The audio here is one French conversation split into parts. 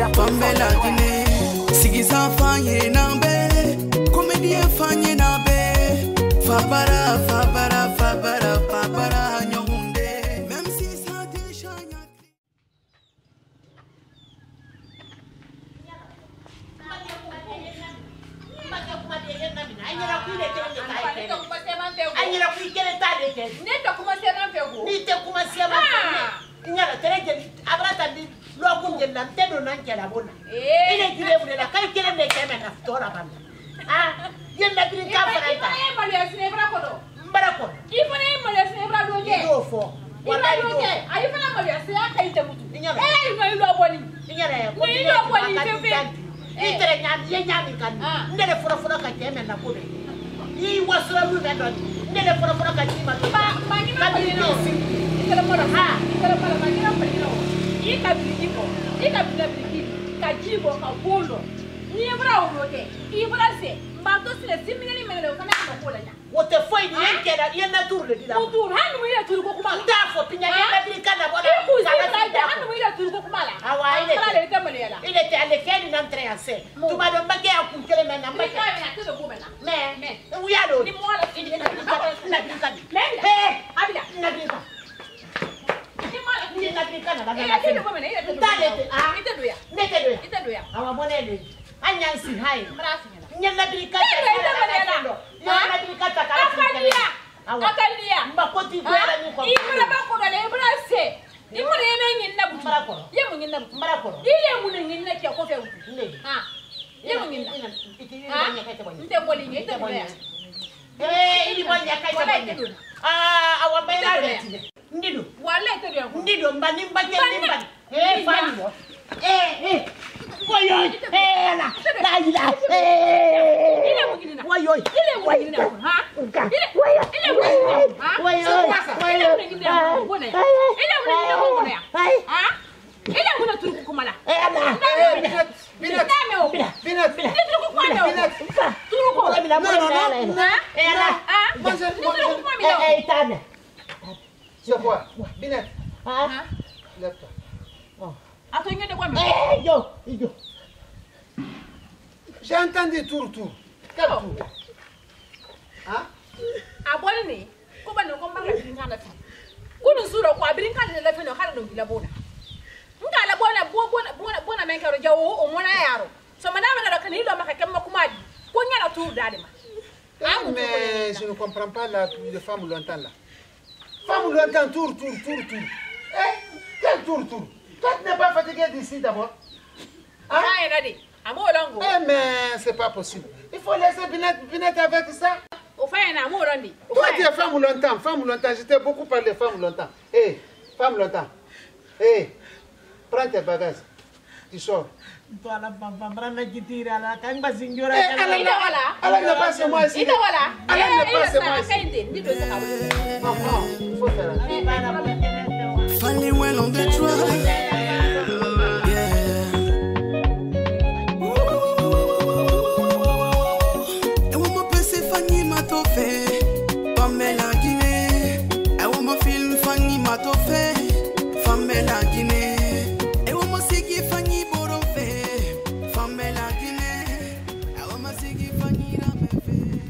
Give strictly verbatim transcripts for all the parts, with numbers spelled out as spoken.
Pamela Guinée, Sigiza Fanye Nambe, Comédien Fanye Nambe, Fabara, Fabara, Fabara, Fabara, Nyonde, même si ça déjà what the fuck? You get a nature. How do we have to go back? For Pina, how I let them in the Kenny Andrea say to Madame Bagia, who tell him and to the woman. Man, we are the more in the Hey, Abida, our money. I Nancy High. Nyanabrika Nyanabrika Nyanabrika Akalia Makoti Gwara Nuko Ibra Bakora Lebra say Imune in the Marako Yemun in the Marako Yemun in the Kofe Ah Yemun in the Bolling in the Boya Eh anyone Yaka Ah our Bella Nidu One letter Nidu Banimba Nimba Eh fine Eh eh Why yo? Hey, la, la, la. Hey. Why yo? Why yo? Ha? Why yo? Why yo? Why yo? Ha? Ile kuna turuku kumala. Eh, la. Binat, binat, binat, binat. Binat. Turuku. No, no, no. Eh, la. Ah. Eh, eh, tane. C'est quoi? Binat. Ha? Lève-toi. Oh. Eh, yo, yo. J'ai entendu tour tour. Quel tour? Hein? Abonné. Comment nous combat la brinca la fin? Nous nous sommes quoi brinca la fin de Harlow la bonne. Nga la bonne bonne bonne bonne mec au jaou au mona yaro. So madame la canilo ma kama kumadi. Konya la tour d'adema. Mais je ne comprends pas la de femme longtemps là. Femme longtemps tour tour tour tour. Eh? Quel tour tour? Toi, tu n'es pas fatigué d'ici d'abord. Hein? Eh, mais c'est pas possible. Il faut laisser Binette avec ça. Toi, tu es femme longtemps, femme longtemps. J'étais beaucoup parlé de femme longtemps. Hé, hey, femme longtemps. Hé, hey, prends tes bagages. Tu sors. Toi, la femme, qui tire à la canga, signora. Alors, ne passe moi ici. Alors, ne passe moi ici. Non, non, il faut faire ça. Funny when on the track. Pamela Guinée, I want my film Fanny Matofe. Pamela Guinée, I want my sigi Fanny Borofe. Pamela Guinée, I want my sigi Fanny Ramefe.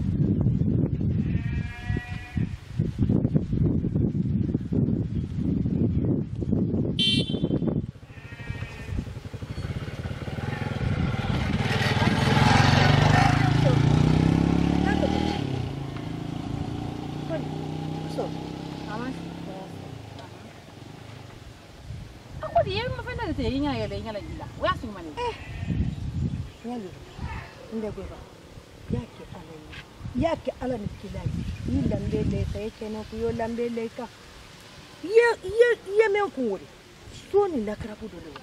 Yake ala nikilai yila mbele kaeke na kuyola mbele ka ye ye ye menkuri soni na krabudo lo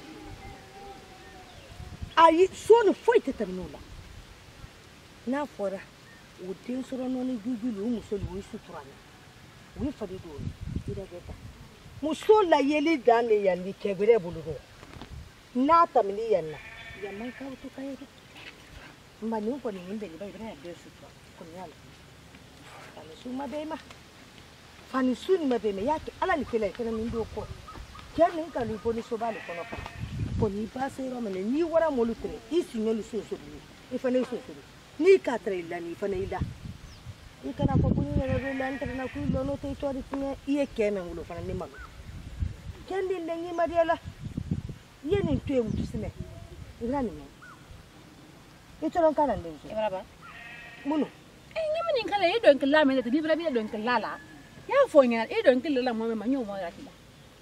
ai soni foi tetanula na fora o tin soro no ni jujulu musoli wo suturana wi fadi do ida geta musola yeli dane yandi kegre buludo na tamli yanna yamman ka to kaye mani ko ni ngende ba ibra de sutura kunyala fani suma bema fani suni mabema yake ala ni kile kana mindo ko kene ka lu poni so bale kono pa Poni passé romane ni wara molutre isi nyolu soso ni ifane soso ni katra illa ni ifane illa ikana ko kunyi na rela entre na kuilo no te tori tinya iye keme ngulo fana ni mago kendi ndengi mariala yeni tuye mutu sine irani me itoron kana ndengi e braba muno e ngimi ni kala e don kala me te bi bra bi don kala la ya fo nya e don kala la mo me manyo mo ya tila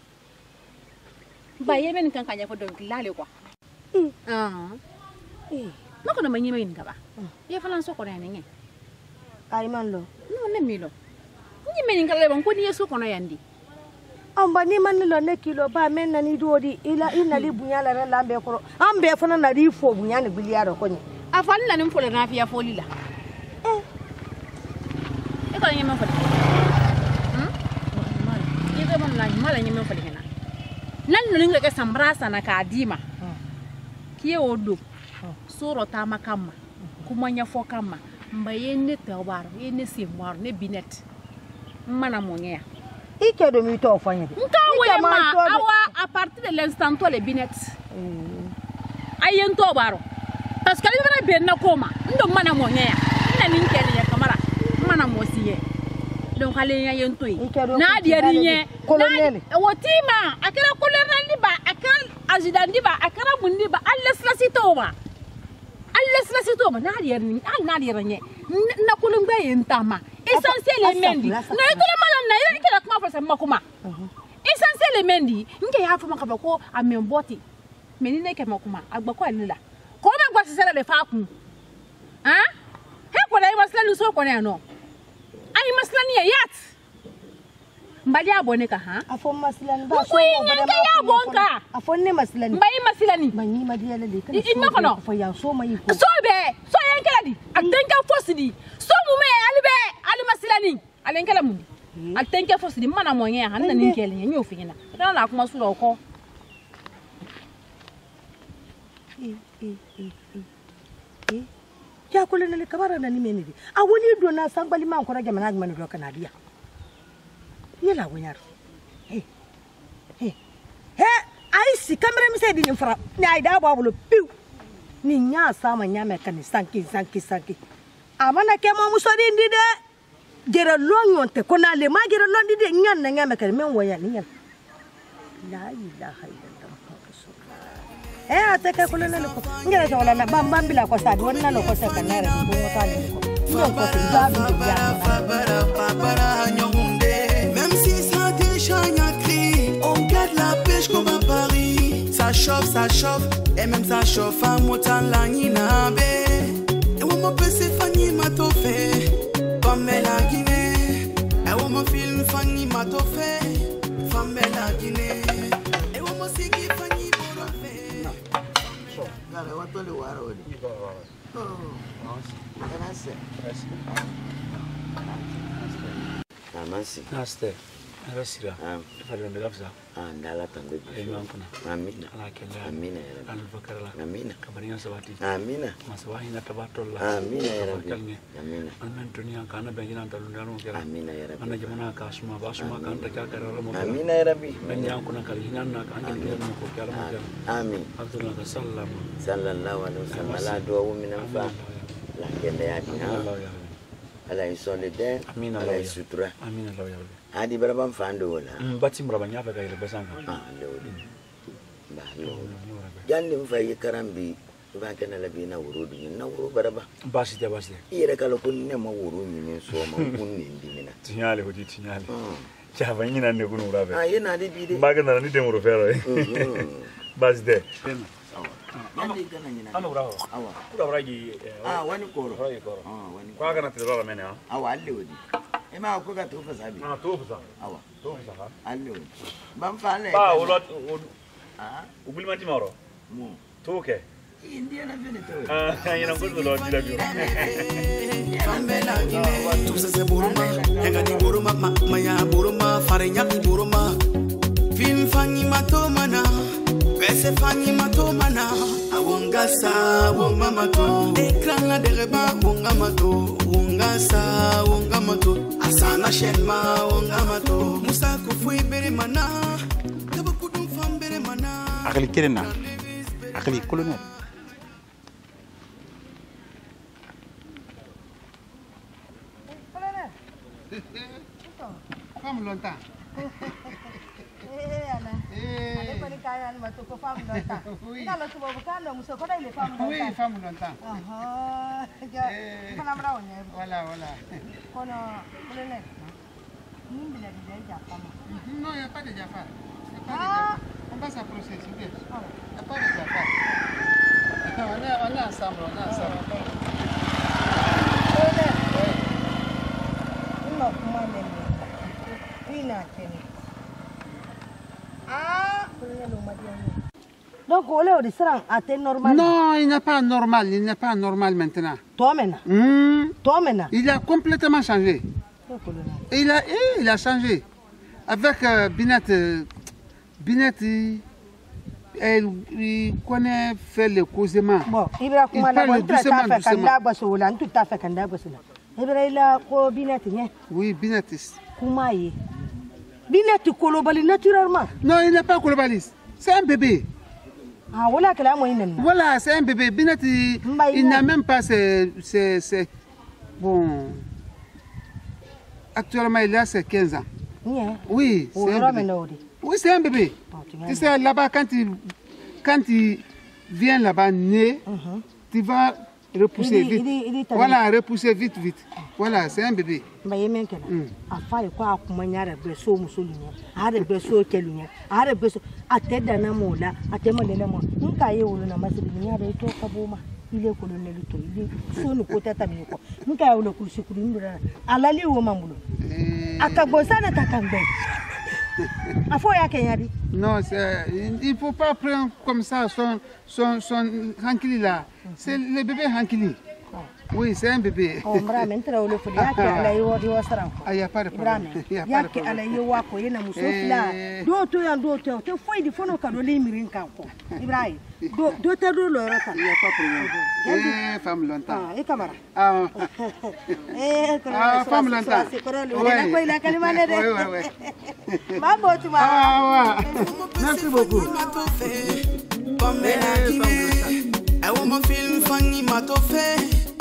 ba yemen kan kanya ko don kala le kwa ah eh mako na manyi me ngaba ye falan so ko na ne ay man lo no ne mi lo ni me ni kala ban ko ni yeso ko na yandi amba ni man lo ne kilo ba men na ni dodi ila ina li bunyala ra lambe ko ambe fana na ri fo bunyana biliaro ko ni afan na nim fo le na fiya fo lila eh e ko ni me fo hmm ye ko man na mala ni me fo le na nan no ninga ke sambrasa na ka dima kiye odo soro ta makama kuma nya fo kama mbaye ne tawaro ye ne simwaro ne binet mana monya ike do mi to fanya nka we ma awa à partir de l'instant to le binet ayen to baro parce que le ben na koma ndo mana monya na ninke le kamara mana mosiye donc ale ya yen to na di rinye colonel wotima akara colonel ni ba akara azidandi ba akara mundi ba Allah slasito ba Allah slasito ba na di rinye al na di rinye na kulungbe yentama essentiel mendi na itola mala na ira kila kuma fa sama kuma essentiel mendi nke ya fa makaba ko amemboti menine ke makuma agba ko alila ko na gba sisela le fa ku ha he ko dai masla lu so ko ne no ai masla ni yat mbali abone ka ha afon maslani ba so ko ya bonka afon ne maslani mbai maslani manyi madiya le kan inna ko no fa ya so mai ko so be so yan kala di atenka fosidi so mu me albe ali maslani alen kala mu atenka fosidi mana mo nya han na ni kele nya nyo fina na na kuma su ko eh eh eh ya kula na le kabara na ni menidi a woni do na sangbali man ko rage mana gman do kana dia yela wonyar he he he ai si kamera mi sai din fara ni ai da babulo piu ni nya sama nya me kan sanki sanki sanki amana ke mo muso din di de gere lonyon te kona le ma gere londi de nyan na nya me kan men woya ni nyan la ilaha illallah eh ataka kula na ko ngere so wala na bam bam bila ko sa di wonna no ko sa kanere ko mo tali ko ndo ko se ba bi ya na on garde la pêche comme à Paris. Ça chauffe, ça chauffe, et même ça chauffe à montant la nina bé. Et on m'a passé Fanny m'a tout fait, comme la Guinée. Et on m'a filmé Fanny m'a tout fait, femme la Guinée. Et on m'a signé Fanny m'a tout fait. So, gare wato le waro wadi. Oh, grazie. Grazie. Naste. Rasira. Ah, fadlan da gafsa. Ah, ndala tambe. Ayyuan kuna. Amina. Alakilla. Amina ya rabbi. Al-Bakarala. Amina. Kabariyan sabati. Amina. Masawahi na tabatolla. Amina ya rabbi. Amina. Annan dunia kana bangina talundano kera. Amina ya rabbi. Anna jamana ka suma ba suma kan ta ka karala mo. Amina ya rabbi. Banyan kuna kalhinan na kan kalhinan mo ko kala mo kera. Amin. Abdullah sallallahu sallallahu alaihi wasallam la do wu minan fa. La kende ya bi ha. Ala isolide. Amina ala sutura. Amina Allah ya rabbi. Adi baraban fando wala. Bati murabanya fa ga basanga. Ah, lewdi. Ba lewdi. Jandi mfa yikarambi ba kana labi na wurudu na wuru baraba. Basi da basi. Ire kala kun ne ma wuru ni so ma kun ni ndimina. Tinyale hodi tinyale. Cha ba nyina ne kunu urabe. Ah, yena de bi de. Ba ga na ni de muru fero. Basi de. Jandi kana nyina. Ano urawo. Awa. Ura gi. Ah, wani koro. Wani koro. Ah, wani. Kwa kana tilala mene ha. Awa lewdi. Ema ko ga to fa sabi. Ah, to fa. Awa. To fa ha. Allo. Bam fa le. Ba ulot. Ah. Ubuli manti maro. Mu. To ke. India na vene to. Ah, yana nguzo lo dila biyo. Tout ça c'est Burma, yanga di Burma, ma maya Burma, farenya di Burma. Film fangi matomana, pese fangi matomana. Awonga sa, wonga mato. Ekran la dereba, wonga mato. Wonga sa, wonga mato. Asana shenma, wonga mato. Musa kufui bere mana, taba kudum fam bere mana. Akali kirina. Akali, colonel. Colonel. Femme longtemps. Eh, Anna. Eh. Ada kali kaya ni matu ko femme longtemps. Oui. Kalau tu bawa bukan dah musuh kau dah ile femme longtemps. Oui, femme longtemps. Ah, ja. Mana berapa ni? Voilà, voilà. Kono, Colonel. Ni bila bila Jaffa mah. Non, il n'y a pas de Jaffa. Ah. On va s'approcher, s'il vous plaît. Il n'y a pas de Jaffa. On est, on est ensemble, on est ensemble. Colonel. Ini kuma ni. Ini nak ni. Ah, Colonel umur dia ni. Donc, on est au restaurant à thé normal. Non, il n'est pas normal, il n'est pas normal maintenant. Toi maintenant. Mmh. Toi maintenant. Il a complètement changé. Il a, il a changé. Avec euh, Binette, euh, Binette, il, il connaît faire le causement. Bon, il va il parle doucement, doucement. Oui, Binette. Comment il Binette colobali naturellement. Non, il n'est pas colobaliste. C'est un bébé. Ah, voilà que là, moi, il Voilà, c'est un bébé. Binette, il, il n'a même pas ses, ses, ses... Bon... Actuellement, il a ses quinze ans. Yeah. Oui, c'est un bébé. Oui, c'est un bébé. Oh, tu, tu sais, là-bas, quand il, quand il vient là-bas né, uh -huh. tu vas repousser il dit, vite. Il dit, il dit, voilà, repousser vite, vite. Voilà, c'est un bébé. Mm. Il est colonel tout. Il est son côté tamino. Nous avons le cours sur le alali ou mambo. Akabosa na takambe. Afo ya kenyadi. Non, il faut pas prendre comme ça son son son hankili là. C'est le bébé hankili. Oui, c'est un bébé. Oh, mra mentra ole fodi yake ala yo di wasran. Ah, y a pas de problème. Yake ala yo wako yena musofila. Do to ya do to te foi di fono ka do le mirin kan ko. Ibrahim. Do do te do lo raka. Y a pas de problème. Eh, femme longtemps. Ah, e camara. Ah. Eh, ah, femme longtemps. Oui. Ko ila kalima ne de. Oui, oui, oui. Ma botu ma. Ah, ouais. Merci beaucoup. I want my film funny matofe.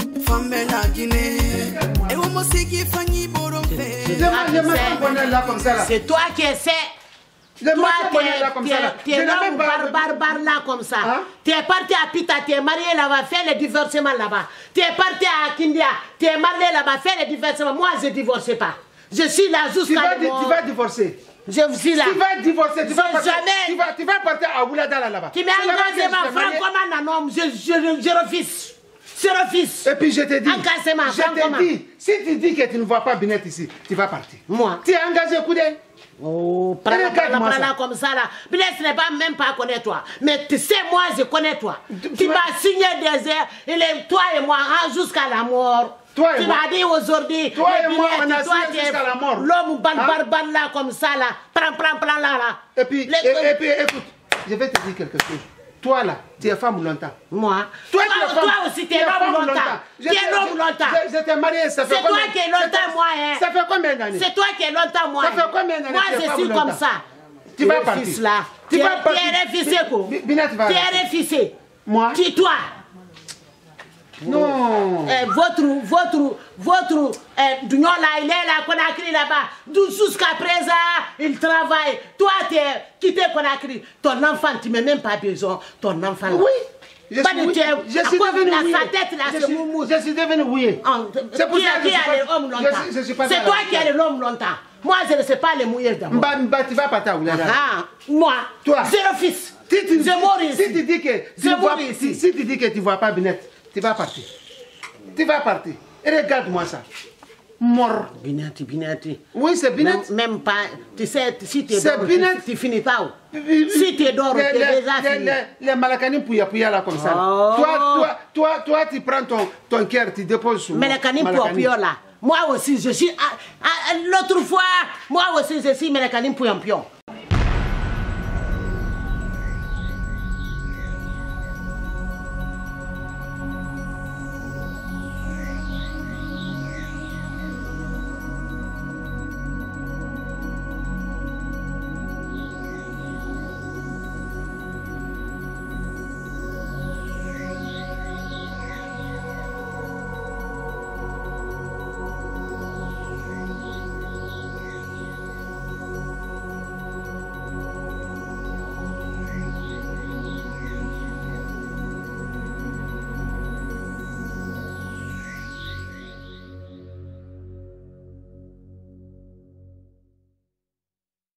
C'est toi qui essaie. Toi, tu es l'homme barbare là comme ça. Hein? Tu es parti à Pita, tu es marié là-bas, fais le divorcement là-bas. Tu es parti à Kindia, tu es marié là-bas, fais le divorcement. Moi, je ne divorce pas. Je suis là jusqu'à tu, tu vas divorcer. Je suis là. Tu vas divorcer, tu vas partir, jamais... tu vas, tu vas partir à Ouladala là-bas. Tu m'as engagé ma franc comme un homme, je, je, je refuse. Je refuse. Et puis je te dis, Engagement, je te dis, si tu dis que tu ne vois pas Binette ici, tu vas partir. Moi. Tu es engagé, Koudé. Oh, prends-la prends comme ça là. Binette n'est pas même pas connaître toi. Mais tu sais, moi, je connais toi. Tu, tu m'as signé des airs, il est toi et moi, hein, jusqu'à la mort. Toi et tu moi. m'as dit aujourd'hui, toi et moi, on a signé jusqu'à la mort. L'homme barbare là, comme ça là. Prends, prends, prends là, là. Et puis, Les... et, et puis, écoute, je vais te dire quelque chose. Toi là, tu es femme longtemps. Moi. Toi, toi, tu es femme, toi aussi, tu es l'homme longtemps. Tu es l'homme longtemps. Je, je t'ai marié, ça fait C'est toi qui es longtemps, moi. Hein. Ça fait combien d'années? C'est toi qui es longtemps, moi. Ça fait combien d'années? Moi, je suis comme ça. Tu vas partir. Là. Tu vas partir. Tu es refusé, quoi. Tu es refusé. Moi. Tais-toi. Non. Euh, votre, votre, votre, euh, d'union là, il est là, Conakry là-bas. Jusqu'à présent, il travaille. Toi, tu es quitté Conakry. Ton enfant, tu n'as même pas besoin. Ton enfant. Oui. Je pas suis, de oui. Tiens, je suis devenu la, oui. sa tête là, je, c'est suis, moumou. je suis devenu oui. C'est pour ça que je suis l'homme longtemps. C'est toi qui es l'homme longtemps. Moi, je ne sais pas les mouiller d'abord. Bah, bah, tu vas partir où là? Ah, moi, toi, zéro fils. Si tu, je mors ici. Si tu dis que tu vois, si, si tu dis que tu vois pas Binette, tu vas partir. Tu vas partir. Et regarde-moi ça. Mort. Binette, Binette. Oui, c'est Binette. Même, même pas. Tu sais, si tu es d'or, tu, tu finis pas où? Si tu es d'or, tu es déjà les, fini. Les, les malakani pouya pouya là comme ça. Oh. Toi, toi, toi, toi, tu prends ton, ton cœur, tu déposes sur malakani pouya pouya là. Moi aussi, je suis. L'autre fois, moi aussi, je suis malakani pouya pouya.